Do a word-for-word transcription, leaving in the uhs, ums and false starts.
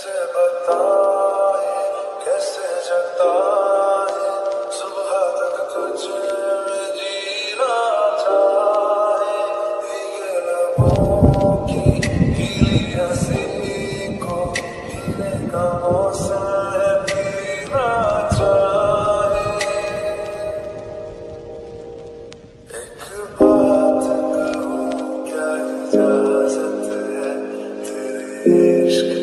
कैसे बताए, कैसे जताए, सुबह तक तुझे में जीना चाहे। भीगे लबों की गीली हंसी को पीने का मौसम है, पीना चाहे। एक बात कहूँ, क्या इजाजत है तेरे इश्क